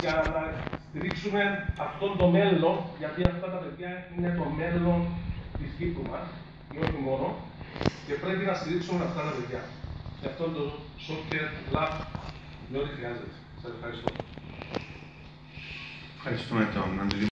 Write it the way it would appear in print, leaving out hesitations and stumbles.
για να στηρίξουμε αυτό το μέλλον, γιατί αυτά τα παιδιά είναι το μέλλον της Κύπρου μας, και όχι μόνο, και πρέπει να στηρίξουμε αυτά τα παιδιά. Και αυτό το Soccer Lab είναι ό,τι χρειάζεται. Σας ευχαριστώ. Ευχαριστούμε τον Αντρή.